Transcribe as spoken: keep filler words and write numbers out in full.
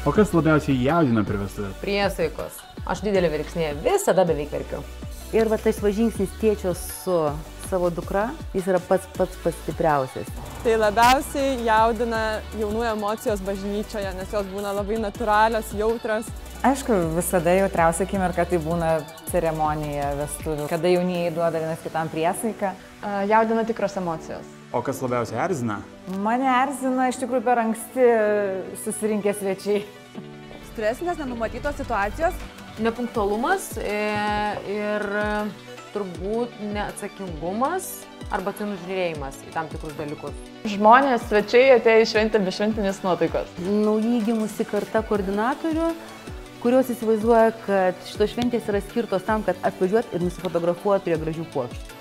O kas labiausiai jaudina prie vestuvės? Priesaikos. Aš didelė verksnė, visada beveik verkiu. Ir va tas va žingsnis tėčio su savo dukra, jis yra pats pats pats stipriausias. Tai labiausiai jaudina jaunų emocijos bažnyčioje, nes jos būna labai natūralios, jautrios. Aišku, visada jautriausia akimirka tai būna ceremonija vestuvių, kada jaunieji duoda vienas kitam priesaiką. Jaudina tikros emocijos. O kas labiausiai erzina? Mane erzina iš tikrųjų per anksti susirinkę svečiai. Stresinės, nenumatytos situacijos. Nepunktualumas ir turbūt neatsakingumas arba tai nužiūrėjimas į tam tikrus dalykus. Žmonės, svečiai atėjo į šventę be šventinės nuotaikos. Naujai gimusi karta koordinatorių, kurios įsivaizduoja, kad šitos šventės yra skirtos tam, kad atvažiuot ir nusifotografuot prie gražių puokščių.